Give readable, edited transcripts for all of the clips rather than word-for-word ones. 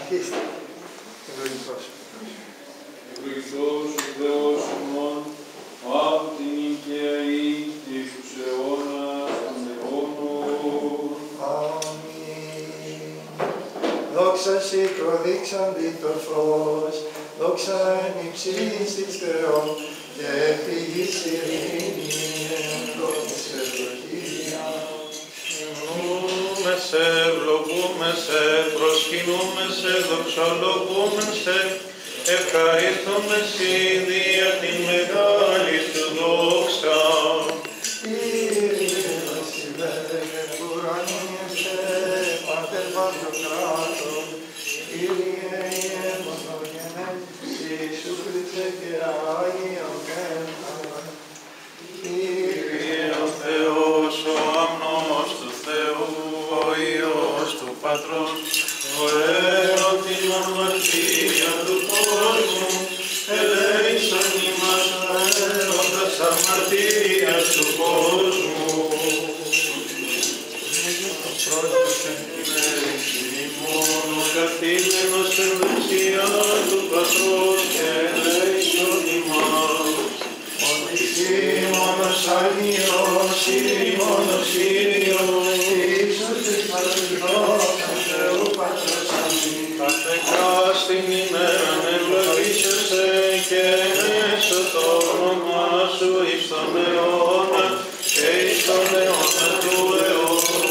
Αρχίστε. Ευλογητός. Ευλογητός ο Θεός ημών, ο απ' την οικιαή και εις τους αιώνας των αιώνων. Αμήν. Δόξα σοι προδείξαντι το φως, δόξα εν υψής της Θεό, και φυγής ειρήνη εν λόγης ευλογία. Ευλογούμε σε, ευλογούμε σε, προσκυνούμε σε, δοξολογούμε σε, ευχαριστούμε σοι δια την μεγάλη σου δόξα. Κύριε βασιλεύε ουρανίεστε, Πάτερ Παντοκράτορ, Κύριε Ιε μονογενέ, Ιησού Χριστέ και Άγιον Πνεύμα. Κύριε ο Θεός, ο αμνός του Θεού, ο Υιός του Πατρός, ο έρωτην αμαρτία του κόσμου, ελέησον ημάς ο έρωτας αμαρτίας του κόσμου. Μόνο καθήμενος εν δεξιά του Πατρός και ελέησον ημάς. Μόνος Άγιος, μόνος Κύριος, Ιησούς της Πατρός, Θεού Πατρός αμήν. Καθεκάστην ημέραν ευλογήσεσαι και έσω το όνομά σου εις τον αιώνα και εις τον αιώνα του αιώνου.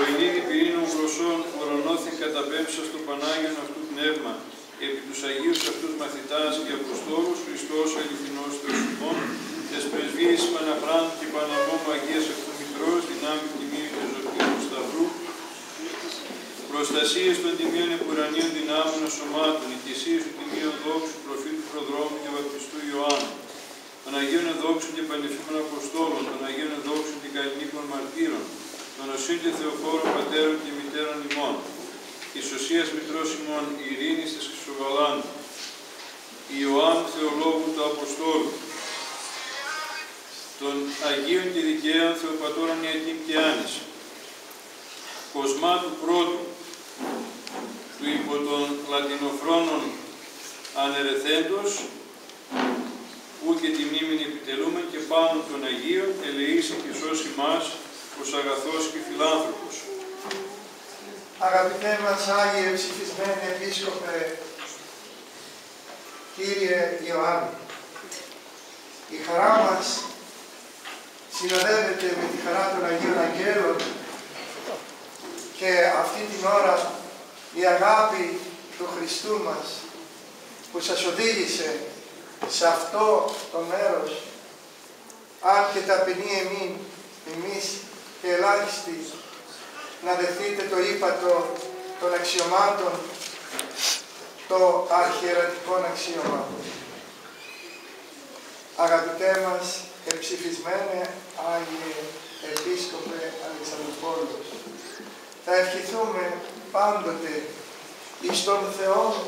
Προηνίδη πυρήνων γλωσσών ουρανώθην καταπέμψα στο Πανάγιον αυτού πνεύμα, επί τους Αγίους αυτούς μαθητάς και Αποστόλους Χριστός αληθινός Θεός ημών, τες πρεσβείες Παναχράντου και Παναμόμου Αγίας αυτού Μητρός, δυνάμει τιμίου και ζωτήρου του Σταυρού, προστασίες των τιμίων επουρανίων δυνάμων σωμάτων, οικεσίες του τιμίων δόξου προφήτου προδρόμου και βαπτιστού Ιωάννου, των Αγίων Εδόξων και Πανεφήμων Αποστόλων, των Αγίων Εδόξων και Καλλινίκων Μαρτύρων, των Οσίων και Θεοφόρων Πατέρων και Μητέρων ημών, της Οσίας Μητρός ημών, Ειρήνης της Χρυσοβαλάνου, Ιωάννου Θεολόγου του Αποστόλου, των Αγίων και Δικαίων Θεοπατώρων Ιακήμ και Άνης, Κοσμάτου πρώτου, του υπό των Λατινοφρόνων ανερεθέντος, που και τη μνήμην επιτελούμεν και πάνω των Αγίων, ελεήσει και σώσει μας, ως αγαθός και φιλάνθρωπος. Αγαπητέ μας Άγιε ψηφισμένοι Επίσκοπε, Κύριε Ιωάννη, η χαρά μας συνοδεύεται με τη χαρά των Αγίων Αγγέλων και αυτή την ώρα η αγάπη του Χριστού μας που σας οδήγησε σε αυτό το μέρος, αν και ταπεινοί εμείς και ελάχιστοι, να δεχτείτε το ύπατο των αξιωμάτων, το αρχιερατικό αξίωμα. Αγαπητέ μας, εψηφισμένε Άγιε Επίσκοπε Αλεξανδρουπόλεως, θα ευχηθούμε πάντοτε εις τον Θεό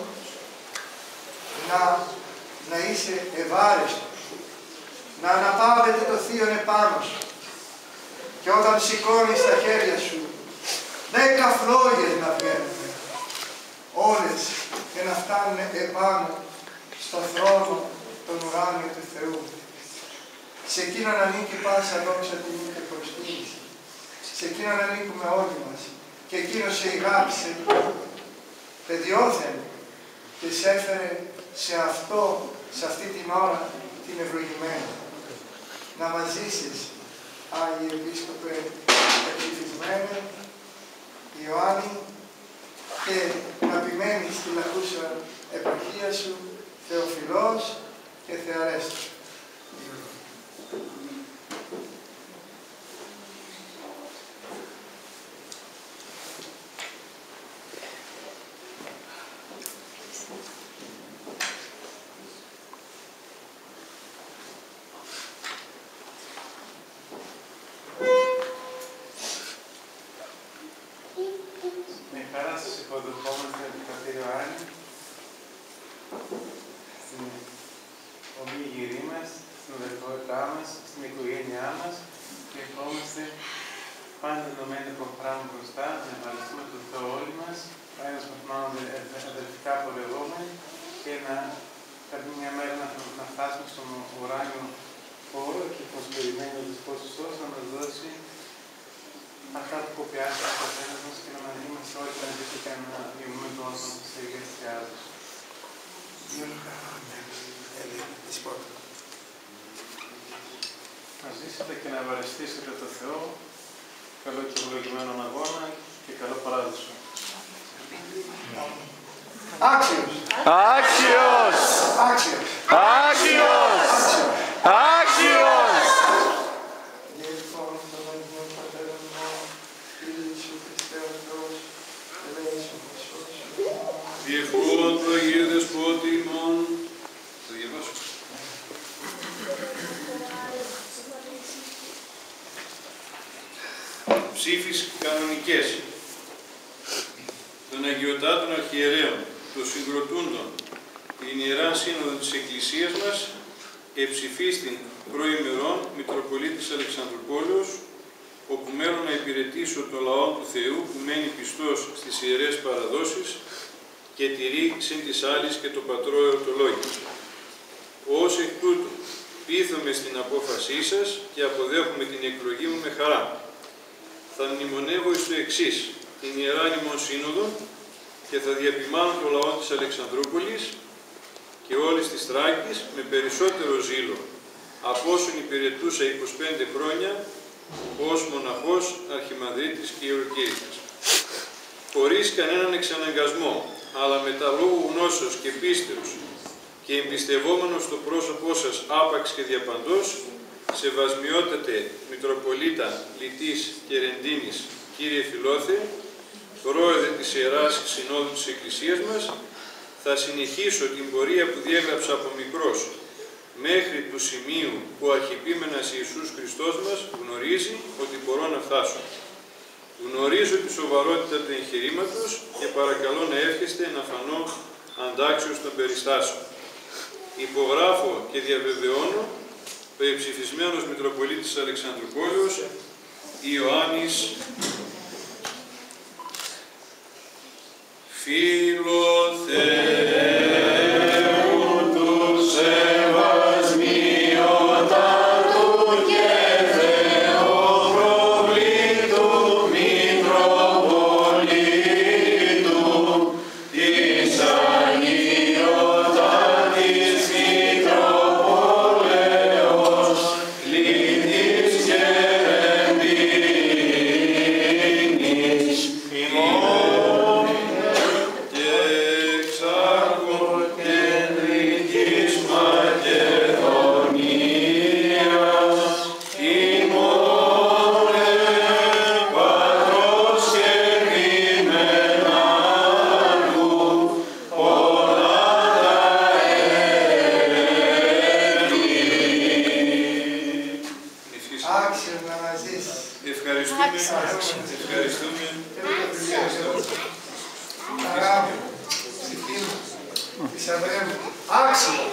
να είσαι ευάρεστος, να αναπαύεται το θείον επάνω σου και όταν σηκώνεις τα χέρια σου 10 φλόγες να βγαίνουν όλες και να φτάνουν επάνω στο θρόνο των ουράνιων του Θεού. Σε εκείνον ανήκει πάσα δόξα τιμή και προσκύνηση. Σε εκείνον ανήκουμε όλοι μας και εκείνος σε ηγάπησε παιδιόθεν και σε έφερε σε αυτή την ώρα την ευλογημένη. Να μας ζήσεις, Άγιε Επίσκοπε Εψηφισμένε Ιωάννη, και να επιμένεις στη λαχούσα επαρχία σου Θεοφιλός και Θεαρέστος. Υποδεχόμαστε τον πατήρ Ιωάννη στην ομίγυρή μας, στην αδελφότητά μας, στην οικογένειά μας και ευχόμαστε πάντα ενωμένοι από πράγμα μπροστά, να ευχαριστούμε τον Θεό όλοι μας, ένας μαθημάνονται αδελφικά πορευόμενοι και να κάποια μια μέρα να φτάσουμε στον ουράνιο χώρο και μας περιμένει ο Δεσπός Χριστός να μας δώσει αυτά που κοπιάσει από το καθένας μας και να είμαστε όλοι πανεπιστήμοι και να διηγούμε το όνομα της Αγίας Θεάτος. Να ζήσετε και να ευαριστήσετε το Θεό, καλό και ευλογημένο αγώνα και καλό παράδεισο. Άξιος! Άξιος! Άξιος! Άξιος! Άξιος! Διευκόν του Αγίου Δεσπότη ημών, θα διαβάσω. Ψήφις κανονικές των Αγιωτάτων Αρχιερέων, των Συγκροτούντων, την Ιερά Σύνοδο της Εκκλησίας μας, εψηφίστην προημερών Μητροπολίτης Αλεξανδρουπόλεως, όπου μένω να υπηρετήσω το λαό του Θεού που μένει πιστός στις ιερές παραδόσεις και τηρεί συν της άλλης και το πατρό εορτολόγιο. Ως εκ τούτου, πείθομαι στην απόφασή σας και αποδέχομαι την εκλογή μου με χαρά. Θα μνημονεύω εις το εξής, την Ιερά ημών Σύνοδο και θα διαπημάνω το λαό της Αλεξανδρούπολης και όλης της Θράκης με περισσότερο ζήλο από όσον υπηρετούσα 25 χρόνια ως μοναχός, αρχιμανδρίτης και ιεροκήρυκας. Χωρίς κανέναν εξαναγκασμό, αλλά με τα λόγου γνώσεως και πίστεως και εμπιστευόμενος στο πρόσωπό σας άπαξ και διαπαντός, σεβασμιότατε Μητροπολίτα Λιτής και Ρεντίνης, κύριε Φιλόθε, πρόεδρε της Ιεράς Συνόδου της Εκκλησίας μας, θα συνεχίσω την πορεία που διέγραψα από μικρός, μέχρι του σημείου που ο Αρχιεπίμενας Ιησούς Χριστός μας γνωρίζει ότι μπορώ να φτάσω. Γνωρίζω τη σοβαρότητα του εγχειρήματος και παρακαλώ να εύχεστε να φανώ αντάξιος των περιστάσεων. Υπογράφω και διαβεβαιώνω ο εψηφισμένος Μητροπολίτης Αλεξανδρουπόλεως Ιωάννης Φιλοθέου του σεβασμιότατου και θεοπροβλήτου Μητροπολίτου της Αγιότατης Μητροπόλεως Λιτής και Ρεντίνης ημών και εξάρχων κεντρικής Μακεδονίας ημών Πατρός και Κειμενάρχου πολλά τα έτη. Άξιος να μας ζήσεις. Ευχαριστούμε. Ευχαριστούμε. Χαρά μου, ψυχή μου, θησαυρέ μου. Άξιος!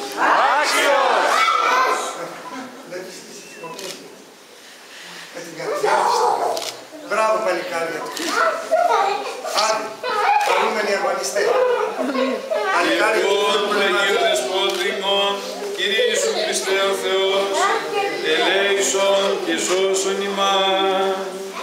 Βλέπεις τι συγχωρείς. Με την καρδιά της το κάνω. Μπράβο παλικάρια του. Άντε, χαρούμενοι αγωνιστές. Παλικάρια του Λοιπόν, Θεού Αγίου Δεσπότριμον, Κύριε Ιησού Χριστέ ο Θεός, ελέησον και σώσον ημάς.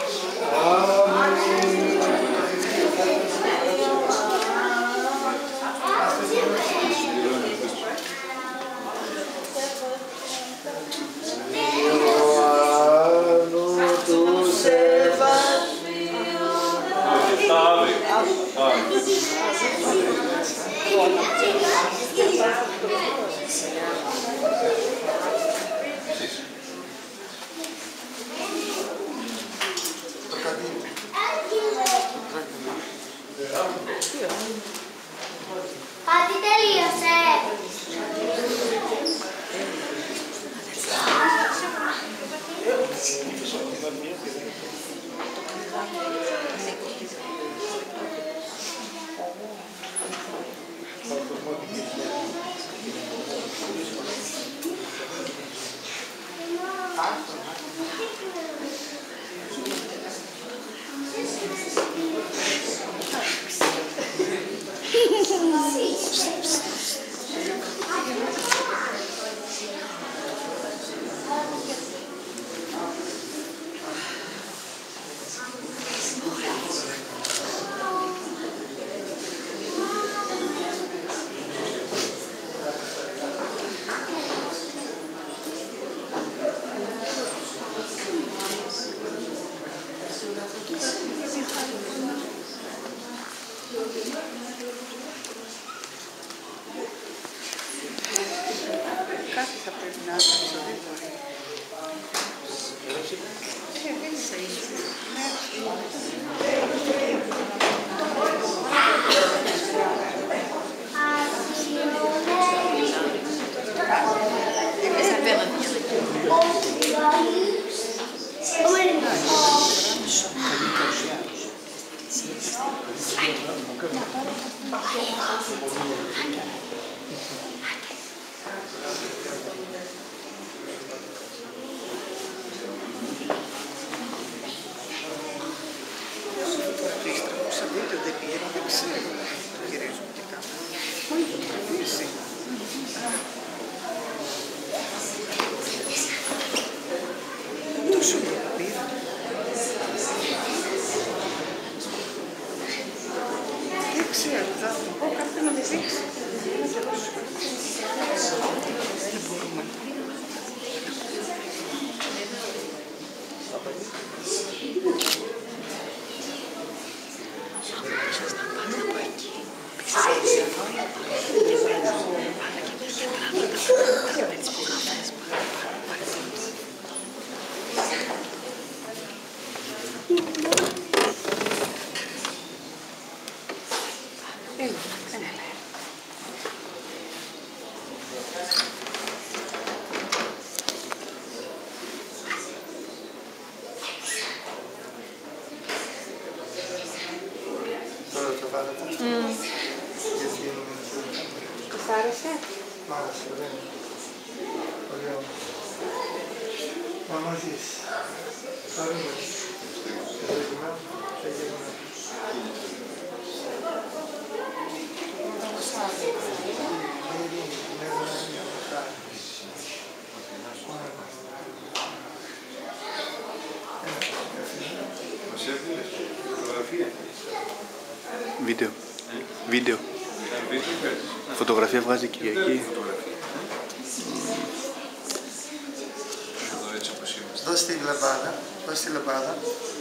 Το καντίνι. Πάτη τελείωσε. Κάτι θα πρέπει να άκουσα, δεν μπορεί. Δεν είσαι ίσως. Δεν πήρε, δεν ξέρω. Το γυρίζουν και κάπου. Πού το κρατήσει. Τόσο το πήρα. Δεν ξέρω, θα του πω κάποιον να με δείξει. Δεν μπορούμε. Τώρα το βάλετε. Γιατί είναι Σας άρεσε? μ' άρεσε, ωραία. Ωραίο. Μα μαζί. Χαρούμε. Ευχαριστούμε. Μας έδινες φωτογραφία. Βίντεο. Βίντεο. Βίντεο παίρνεις. Φωτογραφία βγάζει Κυριακή. Φωτογραφία. Εδώ έτσι όπως είμαστε. Δώσ' τη λαμπάδα.